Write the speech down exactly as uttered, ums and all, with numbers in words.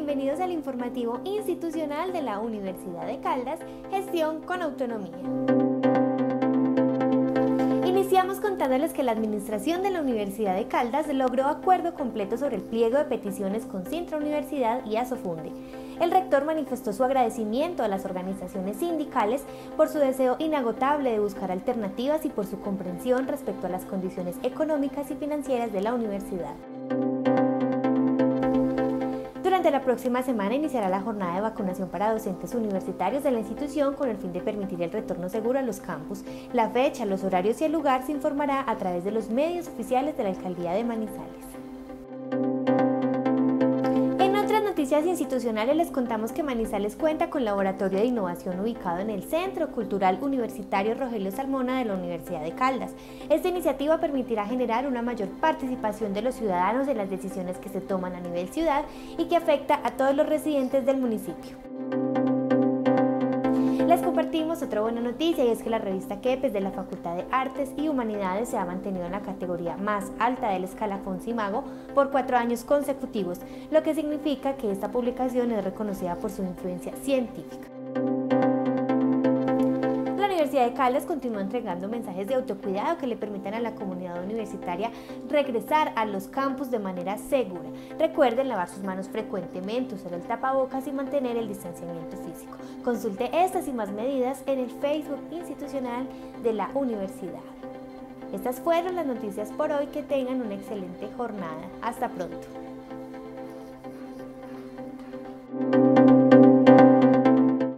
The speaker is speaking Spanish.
bienvenidos al informativo institucional de la Universidad de Caldas, Gestión con Autonomía. Iniciamos contándoles que la administración de la Universidad de Caldas logró acuerdo completo sobre el pliego de peticiones con Sintra Universidad y Asofunde. El rector manifestó su agradecimiento a las organizaciones sindicales por su deseo inagotable de buscar alternativas y por su comprensión respecto a las condiciones económicas y financieras de la universidad. Durante la próxima semana iniciará la jornada de vacunación para docentes universitarios de la institución con el fin de permitir el retorno seguro a los campus. La fecha, los horarios y el lugar se informará a través de los medios oficiales de la Alcaldía de Manizales. En otras noticias institucionales les contamos que Manizales cuenta con laboratorio de innovación ubicado en el Centro Cultural Universitario Rogelio Salmona de la Universidad de Caldas. Esta iniciativa permitirá generar una mayor participación de los ciudadanos en las decisiones que se toman a nivel ciudad y que afecta a todos los residentes del municipio. Les compartimos otra buena noticia y es que la revista Quepes de la Facultad de Artes y Humanidades se ha mantenido en la categoría más alta del escalafón Simago por cuatro años consecutivos, lo que significa que esta publicación es reconocida por su influencia científica. La Universidad de Caldas continúa entregando mensajes de autocuidado que le permitan a la comunidad universitaria regresar a los campus de manera segura. Recuerden lavar sus manos frecuentemente, usar el tapabocas y mantener el distanciamiento físico. Consulte estas y más medidas en el Facebook institucional de la universidad. Estas fueron las noticias por hoy. Que tengan una excelente jornada. Hasta pronto.